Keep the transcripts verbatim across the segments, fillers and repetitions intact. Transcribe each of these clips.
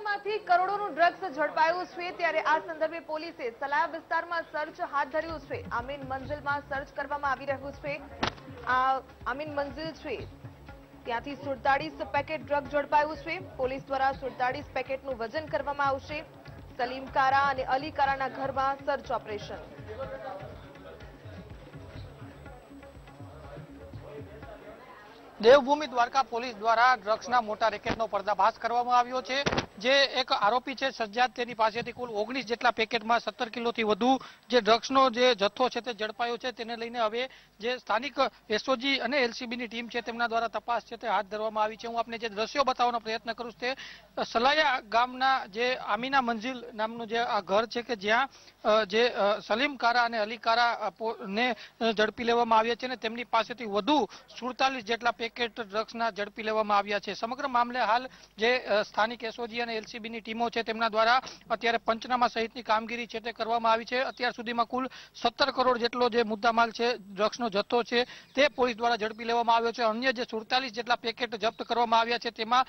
માંથી કરોડોનું ડ્રગ્સ ઝડપાયું છે ત્યારે આ સંદર્ભે પોલીસે સલાયા વિસ્તારમાં સર્ચ હાથ ધર્યું છે। આમીન મંજિલમાં સર્ચ કરવામાં આવી રહ્યું છે। આ આમીન મંજિલ છે ત્યાંથી સુડતાલીસ પેકેટ ડ્રગ ઝડપાયું છે। પોલીસ દ્વારા સુડતાલીસ પેકેટનું વજન કરવામાં આવશે। સલીમ કારા અને અલી કારાના ઘરમાં search operation. Devbhumi Dwarka police દ્વારા ડ્રગ્સના મોટા રેકેટનો પર્દાફાશ કરવામાં આવ્યો છે। જે એક આરોપી છે સજ્જાદ, તેની પાસેથી કુલ ઓગણીસ જેટલા પેકેટમાં સત્તર કિલોથી વધુ જે ડ્રગ્સનો જે જથ્થો છે તે ઝડપાયો છે। તેને લઈને હવે જે સ્થાનિક એસઓજી અને એલસીબીની ટીમ છે તેમના દ્વારા તપાસ છે તે હાથ ધરવામાં આવી છે। હું આપને જે દ્રશ્યો બતાવવાનો પ્રયત્ન કરું તે સલાયા ગામના જે આમીના મંજિલ નામનું જે આ ઘર છે કે જ્યાં જે સલીમ કારા અને અલી કારા ને ઝડપી લેવામાં આવ્યા છે અને તેમની પાસેથી વધુ સુડતાલીસ જેટલા પેકેટ ડ્રગ્સના ઝડપી લેવામાં આવ્યા છે। સમગ્ર મામલે હાલ જે સ્થાનિક એસઓજી અને એલસીબીની ટીમો છે તેમના દ્વારા અત્યારે પંચનામા સહિતની કામગીરી છે તે કરવામાં આવી છે। અત્યાર સુધીમાં કુલ સત્તર કરોડ જેટલો જે મુદ્દામાલ છે ડ્રગ્સનો જથ્થો છે તે પોલીસ દ્વારા ઝડપી લેવામાં આવ્યો છે। અન્ય જે સુડતાલીસ જેટલા પેકેટ જપ્ત કરવામાં આવ્યા છે તેમાં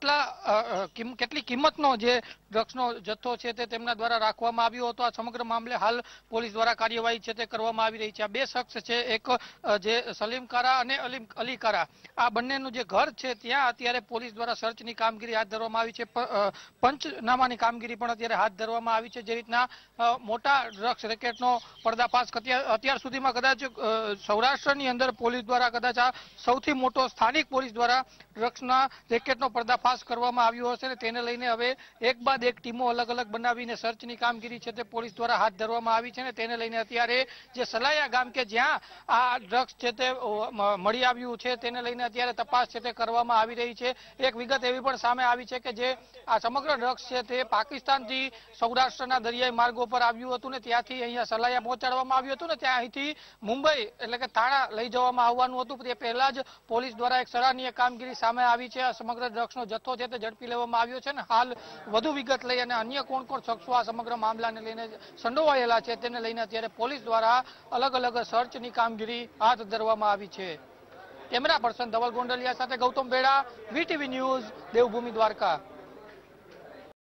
કેટલા કેટલી કિંમતનો જે ડ્રગ્સનો જથ્થો છે તે તેમના દ્વારા રાખવામાં આવ્યો હતો। આ સમગ્ર મામલે હાલ પોલીસ દ્વારા કાર્યવાહી છે તે કરવામાં આવી રહી છે। આ બે શખ્સ છે, એક જે સલીમ કારા અને અલી કારા, આ બંનેનું જે ઘર છે ત્યાં અત્યારે પોલીસ દ્વારા સર્ચની કામગીરી હાથ ધરવામાં આવી છે। પંચનામાની કામગીરી પણ અત્યારે હાથ ધરવામાં આવી છે। જે રીતના મોટા ડ્રગ્સ રેકેટનો પર્દાફાશ અત્યાર સુધીમાં કદાચ સૌરાષ્ટ્રની અંદર પોલીસ દ્વારા કદાચ આ સૌથી મોટો સ્થાનિક પોલીસ દ્વારા ડ્રગ્સના રેકેટનો પર્દાફાશ કરવામાં આવ્યો હશે અને તેને લઈને હવે એક બાદ એક ટીમો અલગ અલગ બનાવીને સર્ચની કામગીરી છે તે પોલીસ દ્વારા હાથ ધરવામાં આવી છે અને તેને લઈને અત્યારે જે સલાયા ગામ કે જ્યાં આ ડ્રગ્સ છે તે મળી આવ્યું છે તેને લઈને અત્યારે તપાસ છે તે કરવામાં આવી રહી છે। એક વિગત એવી પણ સામે આવી છે કે જે આ સમગ્ર ડ્રગ્સ છે તે પાકિસ્તાનથી સૌરાષ્ટ્રના દરિયાઈ માર્ગો પર આવ્યું હતું ને ત્યાંથી અહીંયા સલાયા પહોંચાડવામાં આવ્યું હતું ને ત્યાં અહીંથી મુંબઈ એટલે કે થાણા લઈ જવામાં આવવાનું હતું। તે પહેલા જ પોલીસ દ્વારા એક સરાહનીય કામગીરી સામે આવી છે। આ સમગ્ર ડ્રગ્સનો જથ્થો છે તે ઝડપી લેવામાં આવ્યો છે ને હાલ વધુ વિગત લઈ અને અન્ય કોણ કોણ શખ્સો આ સમગ્ર મામલાને લઈને સંડોવાયેલા છે તેને લઈને અત્યારે પોલીસ દ્વારા અલગ અલગ સર્ચની કામગીરી હાથ ધરવામાં આવી છે। કેમેરા પર્સન ધવલ ગોંડલિયા સાથે ગૌતમ બેડા, વીટીવી ન્યૂઝ, દેવભૂમિ દ્વારકા।